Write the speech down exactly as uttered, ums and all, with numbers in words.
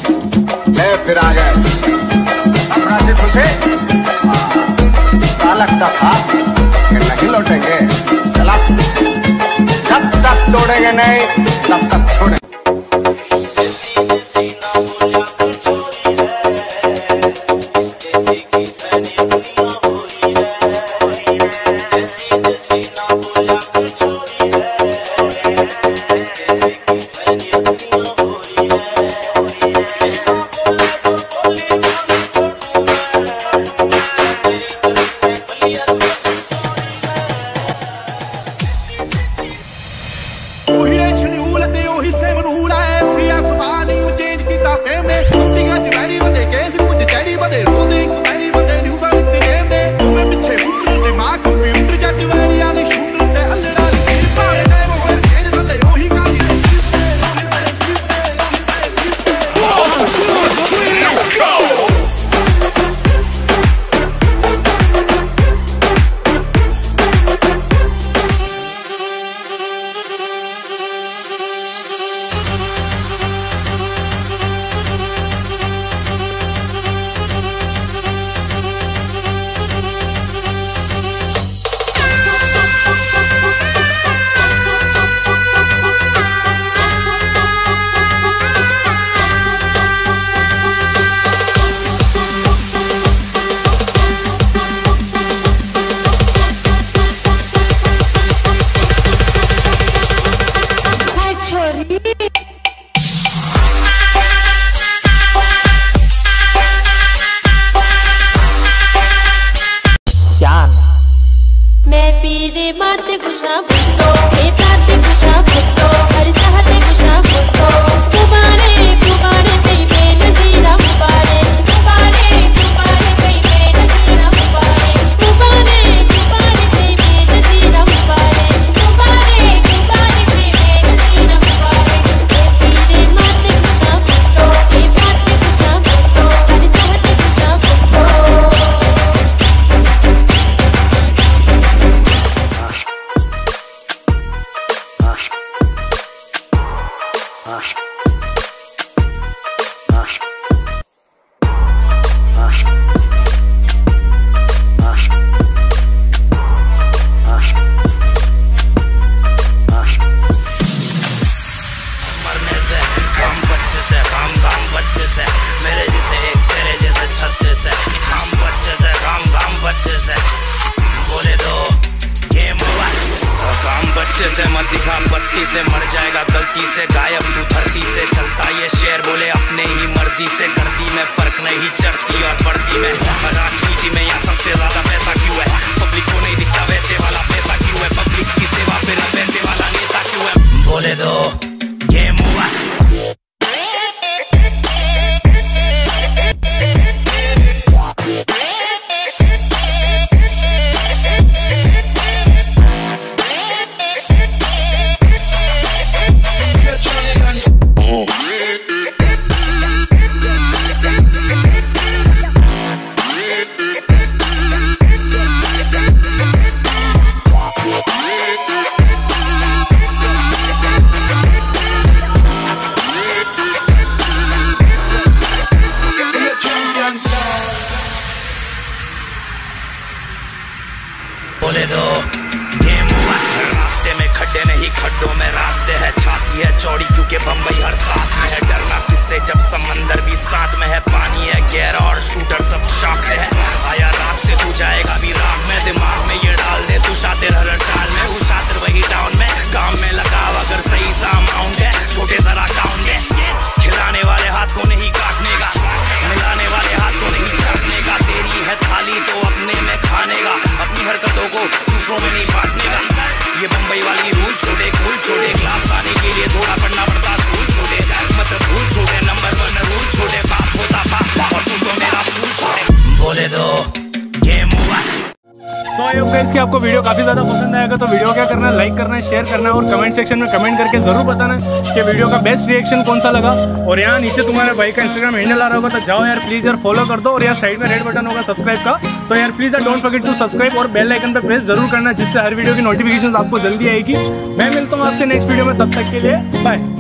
ले फिर आ गए। अब राजी खुशी क्या लगता था कि नहीं लौटेंगे? चला, जब तक तोड़ेंगे नहीं तब तक छोड़ेंगे। मैं पीरे माते गुशा फुटो ए प्राते गुशा फुटो हर सहते गुशा फुटो कुबारे कुबारे तेई बेनजीरा कुबारे कुबारे कुबारे तेई बेनजीरा कुबारे कुबारे कुबारे तेई बेनजीरा कुबारे कुबारे कुबारे तेई बेनजीरा कुबारे मैं पीरे माते गुशा फुटो ए प्राते गुशा फुटो हर सहते गुशा फुटो। मेरे जैसे एक तेरे जैसे छत्तीस है, काम बच्चे से काम काम बच्चे से बोले दो गेम हुआ। काम बच्चे से मत दिखा बत्ती से, मर जाएगा गलती से, गायब तू धरती से। चलता ये शेर बोले अपने ही मर्जी से, करती में फर्क नहीं चर्सी और बढ़ती में। राजनीति में यहाँ सबसे ज्यादा पैसा क्यों है? पब्लिक को नहीं दिखता वैसे वाला पैसा क्यों है? पब्लिक की सेवा फिर पैसे वाला नेता क्यों है? बोले दो गेम हुआ। बोले दो गेम हुआ। रास्ते में खड्डे नहीं खड्डों में रास्ते है, छाती है चौड़ी क्योंकि बम्बई हर सांस में है। डरना किससे जब समंदर भी साथ में है, पानी है गहरा और शूटर सब शौक से है। आया रात से तू जाएगा भी रात में, दिमाग में ये डाल दे तू शातिर हर चाल में। हूँ शातिर वही टाउन में, काम में लगाव अगर सही सा अमाउंट है, छोटे जरा काउंट है। खिलाने वाले हाथ को नहीं काटने का, मिलाने वाले हाथ को नहीं चाटने का। तेरी है थाली तो अपने में खाने का, अपनी हरकतों को दूसरों में नहीं बांटने का। ये बम्बई वाली रूल छोटे कूल छोटे, क्लास आने के लिए थोड़ा पढ़ना पड़ता स्कूल छोटे। मतलब भूल छोटे, नंबर वन रूल छोटे, बाप होता बाप और तू तो मेरा फूल छोटे। बोले दो गेम हुआ। तो आई होप गाइस कि आपको वीडियो काफी ज्यादा पसंद आएगा। तो वीडियो क्या करना है, लाइक करना है, शेयर करना है और कमेंट सेक्शन में कमेंट करके जरूर बताना है कि वीडियो का बेस्ट रिएक्शन कौन सा लगा। और यहाँ नीचे तुम्हारे भाई का इंस्टाग्राम हैंडल आ रहा होगा, तो जाओ यार प्लीज यार फॉलो कर दो। और यार साइड में रेड बटन होगा सब्सक्राइब का, तो यार प्लीज यार डोंट फॉरगेट टू सब्सक्राइब और बेल आइकन पर प्रेस जरूर करना, जिससे हर वीडियो की नोटिफिकेशन आपको जल्दी आएगी। मैं मिलता हूँ आपसे नेक्स्ट वीडियो में, तब तक के लिए बाय।